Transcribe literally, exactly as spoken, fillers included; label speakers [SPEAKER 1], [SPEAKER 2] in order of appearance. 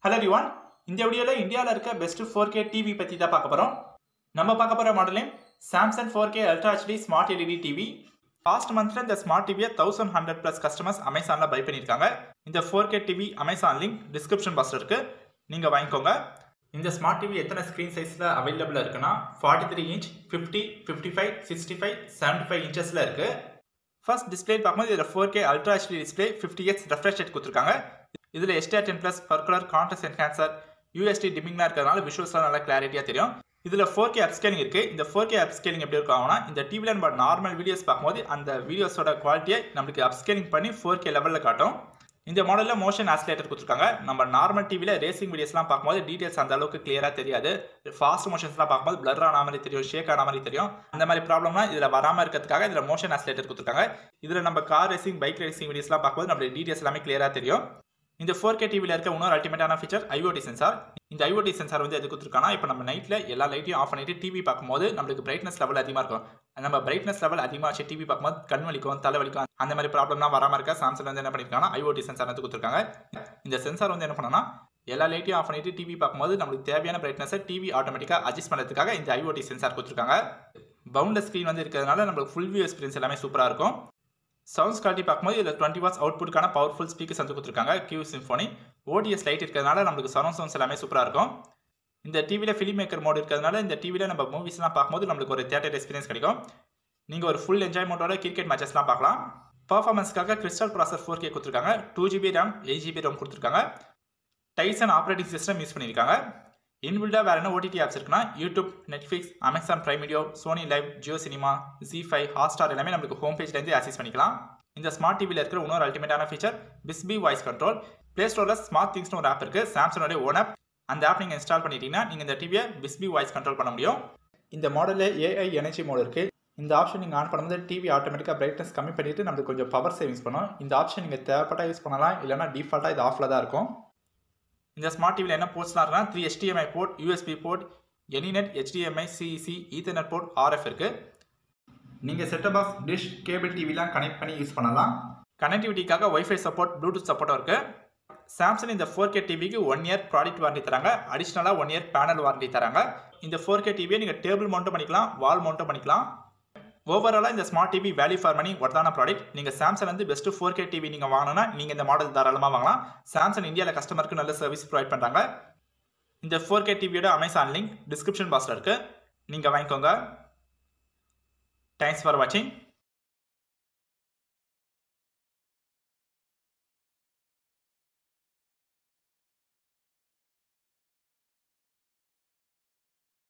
[SPEAKER 1] Hello everyone. இந்த வீடியோல இந்தியால இருக்க best four K T V பத்தி தான் பார்க்க போறோம். நம்ம பார்க்க போற model name Samsung four K Ultra H D Smart L E D T V. Last மந்த்ல இந்த ஸ்மார்ட் டிவியை eleven hundred plus கஸ்டமர்ஸ் அமேசான்ல பை பண்ணிருக்காங்க. இந்த four K T V Amazon link description பாக்ஸ்ல இருக்கு. நீங்க வாங்கிக்கோங்க. இந்த ஸ்மார்ட் டிவி எத்தனை ஸ்கிரீன் சைஸ்ல அவைலபிளா இருக்குன்னா forty-three inch, fifty, fifty-five, sixty-five, seventy-five inchesல இருக்கு. ஃபர்ஸ்ட் டிஸ்ப்ளே பார்க்கும்போது இதுல four K Ultra H D display fifty hertz refresh rate கொடுத்திருக்காங்க. இதுல H D R ten plus PurColor contrast enhancer U S D டிமிங்லாம் இருக்கிறதுனால விஷுவல்ஸ்லாம் நல்லா கிளாரிட்டியா தெரியும். இதுல four K அப்ஸ்கேலிங் இருக்கு. இந்த four K அப்ஸ்கேலிங் எப்படி இருக்கும்னா இந்த டிவில நம்ம நார்மல் வீடியோஸ் பார்க்கும்போது அந்த வீடியோஸோட குவாலிட்டியை நமக்கு அப்ஸ்கேலிங் பண்ணி four K லெவல்ல காட்டும். இந்த மாடல்ல மோஷன் ஆசிலேட்டர் கொடுத்திருக்காங்க. நம்ம நார்மல் டிவில ரேசிங் வீடியோஸ்லாம் பார்க்கும்போது டீடைல்ஸ் அந்த அளவுக்கு கிளியரா தெரியாது. ஃபாஸ்ட் மோஷன்ஸ்லாம் பார்க்கும்போது பிளர் ஆன மாதிரி தெரியும், ஷேக் ஆன மாதிரி தெரியும். அந்த மாதிரி ப்ராப்ளம்லாம் இதுல வராம இருக்கிறதுக்காக இதுல மோஷன் ஆசிலேட்டர் கொடுத்திருக்காங்க. இதுல நம்ம கார் ரேசிங், பைக் ரேசிங் வீடியோஸ்லாம் பார்க்கும்போது நம்ம டீடைல்ஸ் எல்லாமே கிளியரா தெரியும். இந்த four K டிவில இருக்க இன்னொரு அல்டிமேட்டான feature I O T sensor. இந்த I O T சென்சார் வந்து எது கொடுத்திருக்கானா இப்போ நம்ம நைட்ல எல்லா லைட்டையும் ஆஃப் பண்ணிட்டு டிவி பார்க்கும்போது நமக்கு பிரைட்னஸ் லெவல் அதிகமா இருக்கும். நம்ம பிரைட்னஸ் லெவல் அதிகமா வச்சு டிவி பார்க்கும்போது கண் வலிக்கும், தலை வலிக்கும், அந்த மாதிரி ப்ராப்ளம்லாம் வராம இருக்க சாம்சங் வந்து என்ன பண்ணிருக்காங்கன்னா I O T சென்சார் வந்து கொடுத்திருக்காங்க. இந்த சென்சார் வந்து என்ன பண்ணனா எல்லா லைட்டையும் ஆஃப் பண்ணிட்டு டிவி பார்க்கும்போது நமக்கு தேவையான பிரைட்னஸை டிவி ஆட்டோமேட்டிக்கா அட்ஜஸ்ட் பண்றதுக்காக இந்த I O T சென்சார் கொடுத்திருக்காங்க. பவுண்ட்லெஸ் ஸ்கிரீன் வந்து இருக்கிறதுனால நமக்கு ஃபுல் வியூ எக்ஸ்பீரியன்ஸ் எல்லாமே சூப்பரா இருக்கும். சவுண்ட்ஸ் குவாலிட்டி பார்க்கும்போது இதில் twenty watts அவுட்புட்கான பவர்ஃபுல் ஸ்பீக்கர்ஸ் வந்து கொடுத்துருக்காங்க. Q Symphony O D S light இருக்கிறதுனால நமக்கு சரௌண்ட் சவுண்ட்ஸ் எல்லாமே சூப்பராக இருக்கும். இந்த டிவியில் ஃபிலிம் மேக்கர் மோட் இருக்கிறதுனால இந்த டிவியில் நம்ம மூவிஸ்லாம் பார்க்கும்போது நம்மளுக்கு ஒரு தியேட்டர் எக்ஸ்பீரியன்ஸ் கிடைக்கும். நீங்கள் ஒரு ஃபுல் என்ஜாய்மெண்ட்டோட கிரிக்கெட் மேட்சஸ்லாம் பார்க்கலாம். பர்ஃபார்மன்ஸ்க்காக கிறிஸ்டல் ப்ராசர் four K கொடுத்துருக்காங்க. two G B RAM, eight G B RAM கொடுத்துருக்காங்க. டைசன் ஆப்ரேட்டிங் சிஸ்டம் யூஸ் பண்ணியிருக்காங்க. இன்பில்டாக வேறு என்ன O T T ஆப்ஸ் இருக்குன்னா YouTube, Netflix, Amazon prime video, Sony live, Jio cinema, Zee five, Hotstar எல்லாமே நமக்கு ஹோம் பேஜ்லேருந்து ஆக்சஸ் பண்ணிக்கலாம். இந்த ஸ்மார்ட் டிவியில் இருக்கிற இன்னொரு அல்டிமேட்டான feature Bixby voice control. Play ஸ்டோரில் ஸ்மார்ட் திங்ஸ்னு ஒரு ஆப் இருக்குது, சாம்சங்கோட ஓன் ஆப். அந்த ஆப் நீங்கள் இன்ஸ்டால் பண்ணிட்டீங்கன்னா நீங்கள் இந்த டிவியை பிஸ்பி வாய்ஸ் கண்ட்ரோல் பண்ண முடியும். இந்த மாடலில் A I எனர்ஜி மோட் இருக்குது. இந்த ஆப்ஷன் நீங்கள் ஆன் பண்ணும்போது டிவி ஆட்டோமேட்டிக்காக பிரைட்னஸ் கம்மி பண்ணிட்டு நமக்கு கொஞ்சம் பவர் சேவிங்ஸ் பண்ணும். இந்த ஆப்ஷன் நீங்கள் தேவைப்பட்டா யூஸ் பண்ணலாம், இல்லைனா டிஃபால்ட்டாக இது ஆஃபில் தான் இருக்கும். இந்த ஸ்மார்ட் டிவியில் என்ன போர்ட்ஸ்லாம் இருக்குன்னா three H D M I port, U S B port, Anynet, H D M I, C E C, Ethernet port, R F இருக்குது. நீங்கள் செட்டப் பாக்ஸ், டிஷ், கேபிள் டிவிலாம் கனெக்ட் பண்ணி யூஸ் பண்ணலாம். கனெக்டிவிட்டிக்காக வைஃபை சப்போர்ட், ப்ளூடூத் சப்போர்ட்டும் இருக்குது. Samsung இந்த four K டிவிக்கு ஒன் இயர் ப்ராடக்ட் வாரண்டி தராங்க. அடிஷ்னலாக ஒன் இயர் பேனல் வாரண்டி தராங்க. இந்த four K டிவியை நீங்கள் டேபிள் மவுண்ட்டும் பண்ணிக்கலாம், வால் மவுண்ட்டும் பண்ணிக்கலாம். ஓவராலாக இந்த smart TV value for money ஒர்த்தான ப்ராடக்ட். நீங்கள் சாம்சங் வந்து பெஸ்ட் four K டிவி நீங்கள் வாங்கினா நீங்கள் இந்த மாடல் தாராளமாக வாங்கலாம். சாம்சங் இந்தியாவில் கஸ்டமருக்கு நல்ல சர்வீஸ் ப்ரொவைட் பண்ணுறாங்க. இந்த four K டிவியோட அமேசான் லிங்க் டிஸ்கிரிப்ஷன் பாக்ஸில் இருக்குது, நீங்கள் வாங்கிக்கோங்க. தேங்க்ஸ் ஃபார் வாட்சிங்.